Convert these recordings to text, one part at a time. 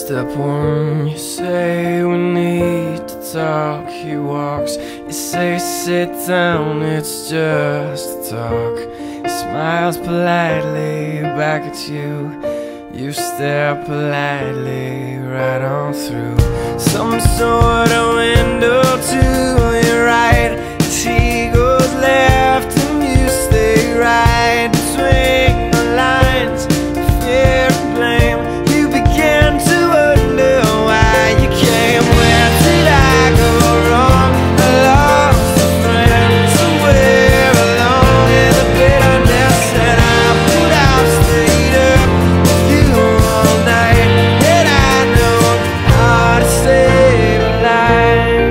Step one, you say we need to talk. He walks, you say sit down, it's just a talk. He smiles politely back at you. You stare politely right on through some sort of window to your right. As he goes left and you stay right between the lines of fear and blame. You begin to wonder why you came. Where did I go wrong? I lost a friend somewhere along in the bitterness, and I put out straight up with you all night. And I know how to save a life.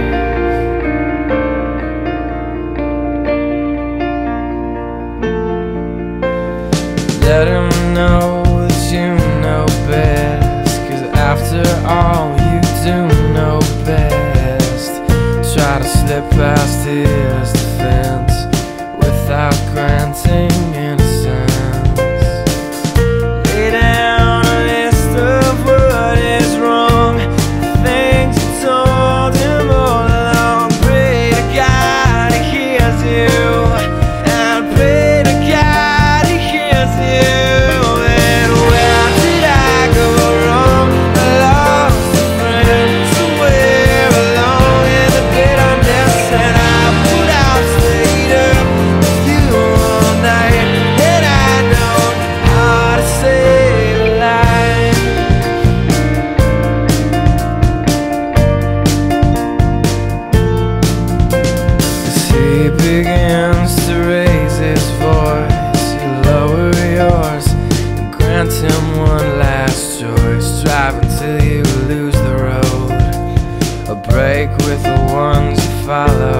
Let him know that you know best, 'cause after all you do know best. Try to slip past his defense without granting innocence. Lay down a list of what is wrong, the things you told him all along. Pray to God he hears you, and pray to God he hears you. And where did I go wrong? I lost a friend somewhere along in the bitterness, and I put out straight up with you all night. And I know how to save a life. As he begins to raise his voice, you lower yours and grant him one last choice. Drive until you lose the road, a break with the ones you follow.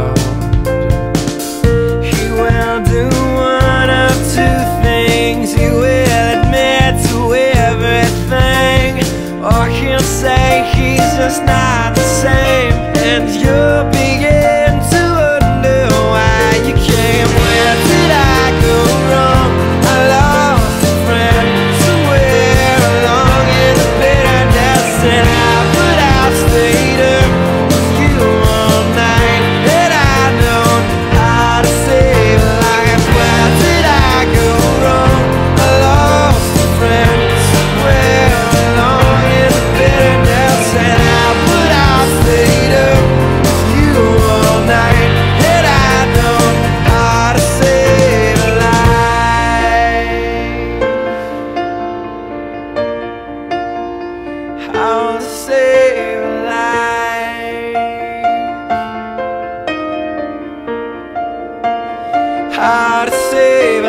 He will do one of two things. He will admit to everything, or he'll say he's just not the same. And you'll begin to wonder why you came. Where did I go wrong? I lost a friend somewhere along in the bitterness, and I put out straight up with you all night. And I know how to save a life. Where did I go wrong? I lost a friend somewhere along in the bitterness, and I put out straight up with you all night. And I know how to save a life. How to save a life. How to save